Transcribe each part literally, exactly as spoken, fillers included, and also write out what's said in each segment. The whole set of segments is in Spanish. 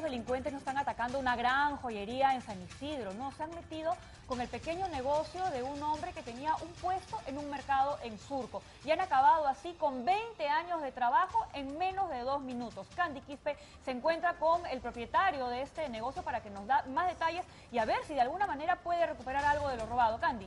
delincuentes no están atacando una gran joyería en San Isidro, no, se han metido con el pequeño negocio de un hombre que tenía un puesto en un mercado en Surco y han acabado así con veinte años de trabajo en menos de dos minutos. Candy Quispe se encuentra con el propietario de este negocio para que nos da más detalles y a ver si de alguna manera puede recuperar algo de lo robado. Candy.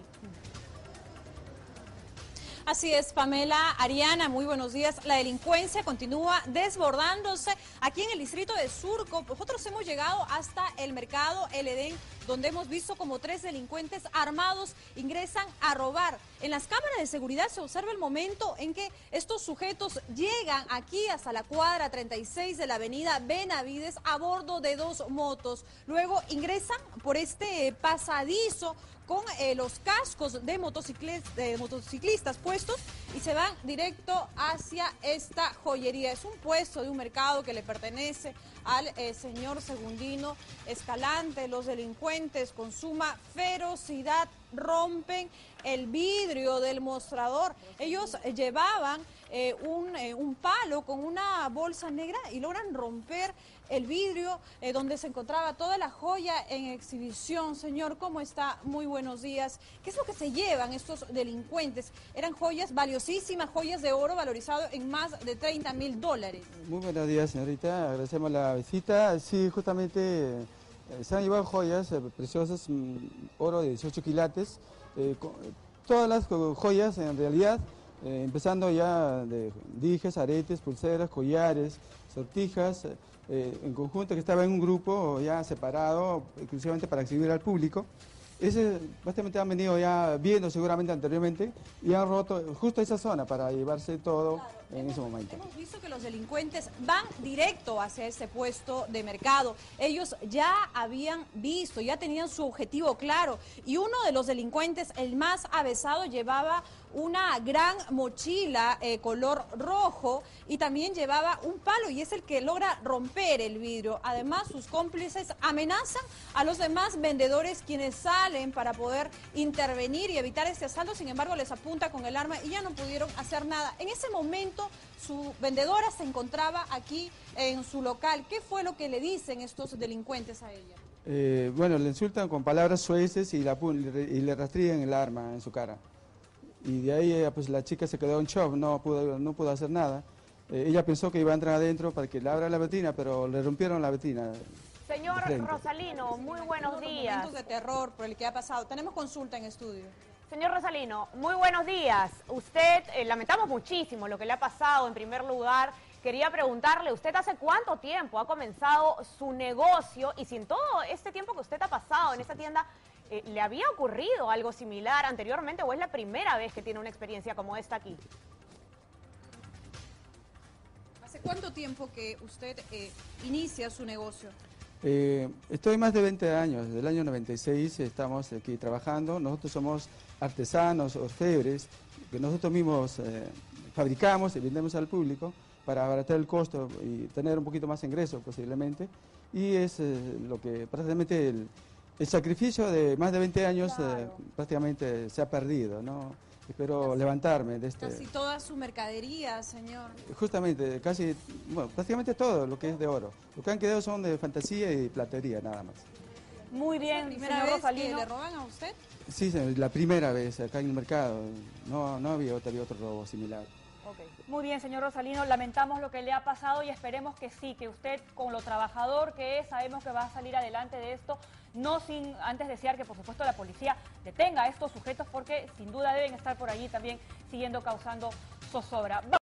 Así es, Pamela, Ariana, muy buenos días. La delincuencia continúa desbordándose aquí en el distrito de Surco. Nosotros hemos llegado hasta el mercado El Edén, donde hemos visto como tres delincuentes armados ingresan a robar. En las cámaras de seguridad se observa el momento en que estos sujetos llegan aquí hasta la cuadra treinta y seis de la avenida Benavides a bordo de dos motos. Luego ingresan por este pasadizo con eh, los cascos de, motociclistas, de motociclistas puestos y se van directo hacia esta joyería. Es un puesto de un mercado que le pertenece al eh, señor Segundino Escalante. Los delincuentes con suma ferocidad rompen el vidrio del mostrador. Ellos eh, llevaban eh, un, eh, un palo con una bolsa negra y logran romper el vidrio eh, donde se encontraba toda la joya en exhibición. Señor, ¿cómo está? Muy buenos días. ¿Qué es lo que se llevan estos delincuentes? Eran joyas valiosísimas, joyas de oro valorizado en más de treinta mil dólares. Muy buenos días, señorita. Agradecemos la visita. Sí, justamente eh, se han llevado joyas eh, preciosas, mm, oro de dieciocho quilates. Eh, co todas las joyas, en realidad, eh, empezando ya de dijes, aretes, pulseras, collares, sortijas, eh, en conjunto, que estaba en un grupo ya separado, exclusivamente para exhibir al público. Ese, básicamente han venido ya viendo seguramente anteriormente y han roto justo esa zona para llevarse todo claro, en hemos, ese momento. Hemos visto que los delincuentes van directo hacia ese puesto de mercado. Ellos ya habían visto, ya tenían su objetivo claro y uno de los delincuentes, el más avesado, llevaba una gran mochila eh, color rojo y también llevaba un palo y es el que logra romper el vidrio. Además, sus cómplices amenazan a los demás vendedores quienes salen para poder intervenir y evitar este asalto. Sin embargo, les apunta con el arma y ya no pudieron hacer nada. En ese momento, su vendedora se encontraba aquí en su local. ¿Qué fue lo que le dicen estos delincuentes a ella? Eh, bueno, le insultan con palabras sueces y, la, y le rastrillan el arma en su cara. Y de ahí pues la chica se quedó en shock, no pudo, no pudo hacer nada. Eh, ella pensó que iba a entrar adentro para que le abra la vitrina, pero le rompieron la vitrina. Señor Rosalino, muy buenos días. Momentos de terror por el que ha pasado. Tenemos consulta en estudio. Señor Rosalino, muy buenos días. Usted, eh, lamentamos muchísimo lo que le ha pasado en primer lugar. Quería preguntarle, ¿usted hace cuánto tiempo ha comenzado su negocio? Y si en todo este tiempo que usted ha pasado en esta tienda, eh, ¿le había ocurrido algo similar anteriormente o es la primera vez que tiene una experiencia como esta aquí? ¿Hace cuánto tiempo que usted eh, inicia su negocio? Eh, estoy más de veinte años, desde el año noventa y seis estamos aquí trabajando. Nosotros somos artesanos, orfebres, que nosotros mismos eh, fabricamos y vendemos al público para abaratar el costo y tener un poquito más de ingreso posiblemente. Y es eh, lo que prácticamente el, el sacrificio de más de veinte años claro. eh, prácticamente se ha perdido, ¿no? Espero casi, levantarme de este... Casi toda su mercadería, señor. Justamente, casi, bueno, prácticamente todo lo que es de oro. Lo que han quedado son de fantasía y platería, nada más. Muy bien, ¿Primera señor vez Rosalino. que le roban a usted? Sí, la primera vez acá en el mercado. No, no había, había otro robo similar. Okay. Muy bien, señor Rosalino, lamentamos lo que le ha pasado y esperemos que sí, que usted, con lo trabajador que es, sabemos que va a salir adelante de esto, no sin antes desear que, por supuesto, la policía detenga a estos sujetos porque sin duda deben estar por allí también siguiendo causando zozobra.